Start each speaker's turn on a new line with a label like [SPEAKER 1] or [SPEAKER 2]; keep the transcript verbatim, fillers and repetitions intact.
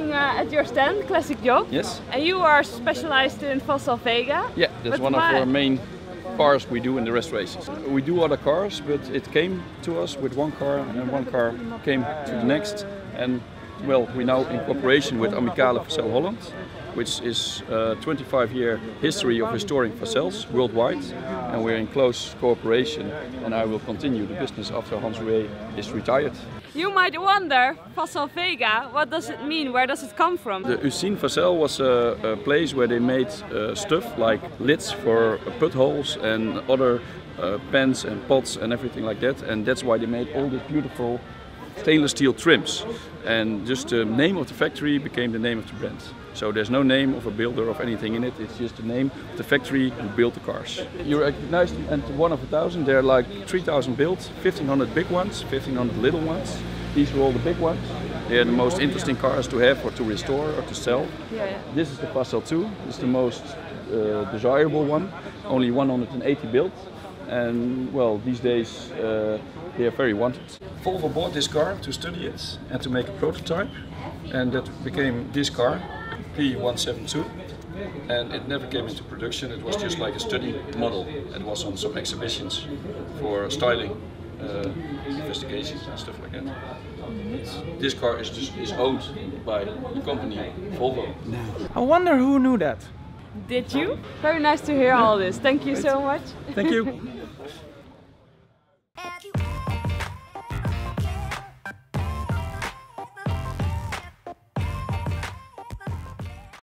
[SPEAKER 1] looking uh, at your stand, Classic Job.
[SPEAKER 2] Yes.
[SPEAKER 1] And you are specialized in Fossil Vega.
[SPEAKER 2] Yeah, that's
[SPEAKER 1] but
[SPEAKER 2] one
[SPEAKER 1] why?
[SPEAKER 2] of our main cars we do in the rest races. We do other cars, but it came to us with one car, and one car came to the next. And well, we're now in cooperation with Amicale Facel Holland, which is a twenty-five year history of restoring facels worldwide, and we're in close cooperation, and I will continue the business after Hans Rouet is retired.
[SPEAKER 1] You might wonder, Fossil Vega, what does it mean? Where does it come from?
[SPEAKER 2] The Usine Facel was a, a place where they made uh, stuff like lids for put holes and other uh, pans and pots and everything like that, and that's why they made all these beautiful stainless steel trims, and just the name of the factory became the name of the brand. So there's no name of a builder of anything in it, it's just the name of the factory who built the cars. You recognize them at one of a thousand, there are like three thousand built, fifteen hundred big ones, fifteen hundred little ones. These are all the big ones. They are the most interesting cars to have or to restore or to sell.
[SPEAKER 1] Yeah, yeah.
[SPEAKER 2] This is the Facel two, it's the most uh, desirable one, only one hundred eighty built. And well, these days uh, they are very wanted. Volvo bought this car to study it and to make a prototype, and that became this car, P one seventy-two, and it never came into production. It was just like a study model. It was on some exhibitions for styling uh, investigations and stuff like that. This car is just is owned by the company Volvo.
[SPEAKER 3] I wonder who knew that.
[SPEAKER 1] Did you? Very nice to hear all this. Thank you so much.
[SPEAKER 3] Thank you.